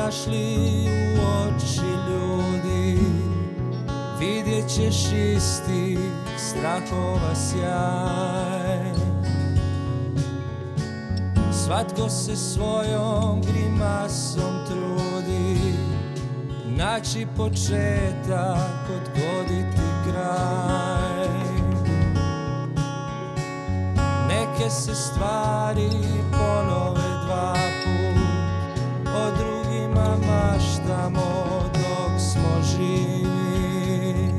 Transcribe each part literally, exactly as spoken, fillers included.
Pogledaš li u oči ljudi, vidjet ćeš isti strahova sjaj. Svatko se svojom grimasom trudi naći početak, odgoditi kraj. Neke se stvari ponove dva put, o drugima maštamo dok smo živi.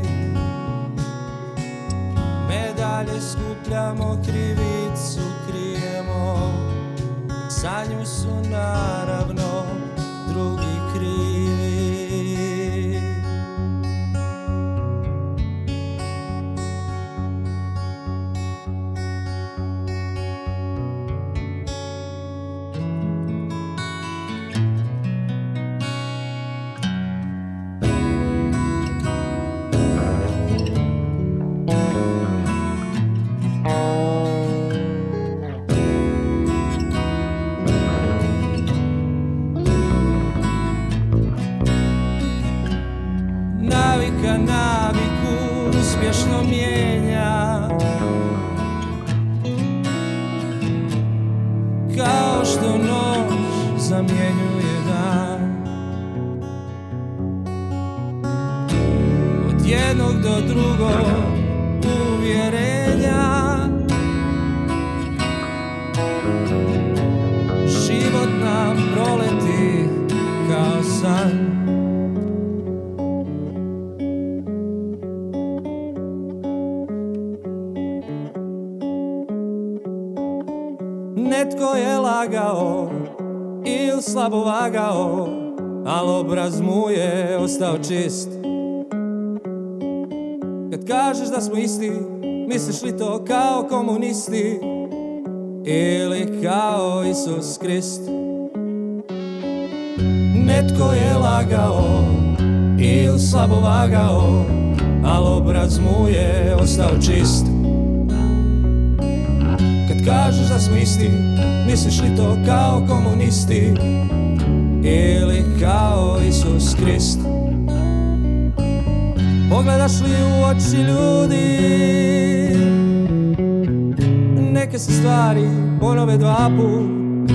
Medalje skupljamo, krivicu krijemo, za nju su naravno drugi krivi. Navika naviku uspješno mijenja, kao što noć zamjenjuje dan. Od jednog do drugog uvjerenja, život nam proleti kao san. Netko je lagao ili slabo vagao, al obraz mu je ostao čist. Kad kažeš da smo isti, misliš li to kao komunisti ili kao Isus Krist? Netko je lagao ili slabo vagao, al obraz mu je ostao čist. Kad kažeš da smo isti, misliš li to kao komunisti ili kao Isus Krist? Pogledaš li u oči ljudi, neke se stvari ponove dva put.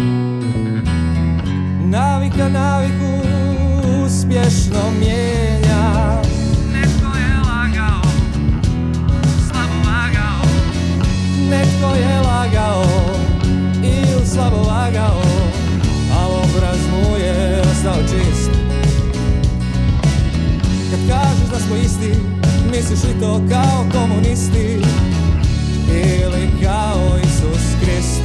Navika naviku uspješno mijenja. Netko je lagao, slabo vagao. Netko je lagao ili slabo vagao, al obraz mu je ostao čist. Kad kažeš da smo isti, misliš li to kao komunisti ili kao Isus Krist?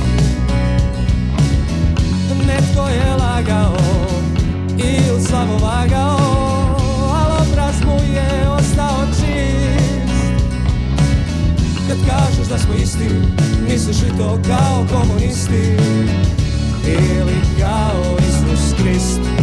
Netko je lagao ili slabo vagao, al obraz mu je ostao čist. Kad kažeš da smo isti, misliš li to kao komunisti ili kao Isus Krist?